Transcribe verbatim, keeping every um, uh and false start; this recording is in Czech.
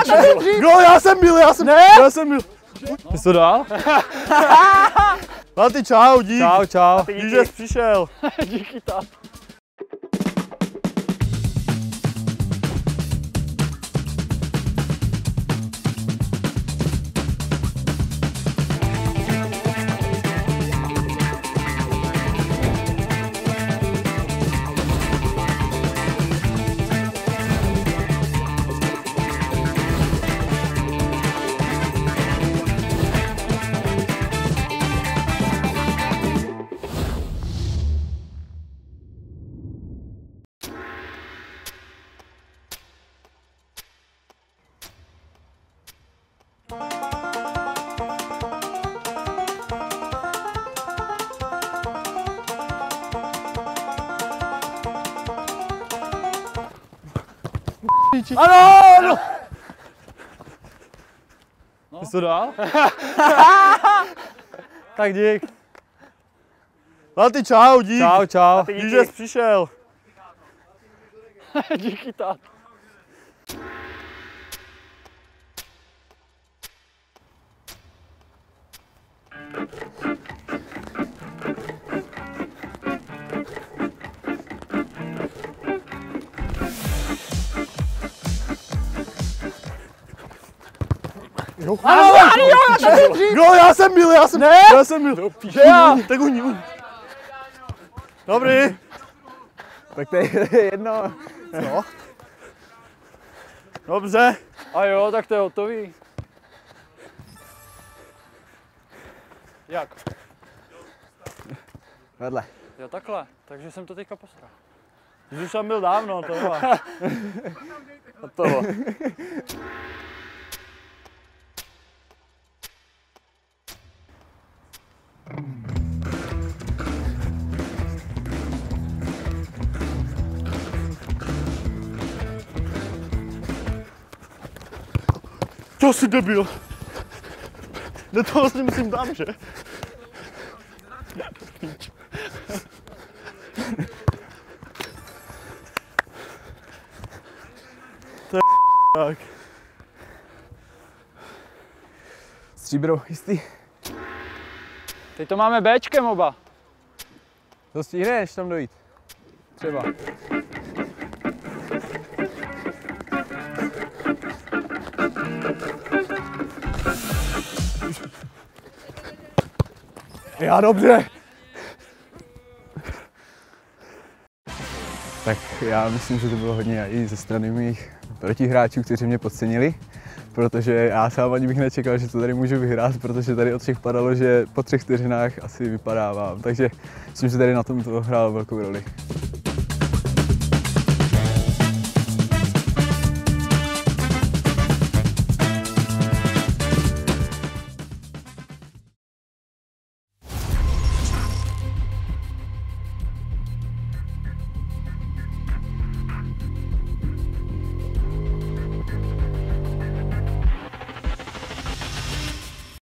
No, já jsem byl, já jsem, ne? já jsem byl. Ty jsi to dal? Laty, čau, dík. Čau, čau. Dík, že jsi přišel. Díky tam. Ano, ano. Ty jsi to dal? Tak dík. Laty, čau, dík. Čau, čau. Dík, že jsi přišel. Díky tam. Jo, Ano, ano, jo, no, já jsem byl, já jsem, ne? já jsem byl. Že já? Tak uní, uní. Dobrý. Tak to je jedno. No. Dobře. A jo, tak to je hotový. Jak? Vedle. Jo, takhle. Takže jsem to teďka posral. Jsi už tam byl dávno, tohle. Od toho. To jsi debil. Do toho si musím dát, že? To je tak. Stříbro, jistý. Teď to máme Bčkem oba. To stihneš tam dojít. Třeba. Já dobře. Tak já myslím, že to bylo hodně i ze strany mých protihráčů, kteří mě podcenili, protože já sám ani bych nečekal, že to tady můžu vyhrát, protože tady od všech padalo, že po třech vteřinách asi vypadávám, takže myslím, že tady na tom to hrálo velkou roli.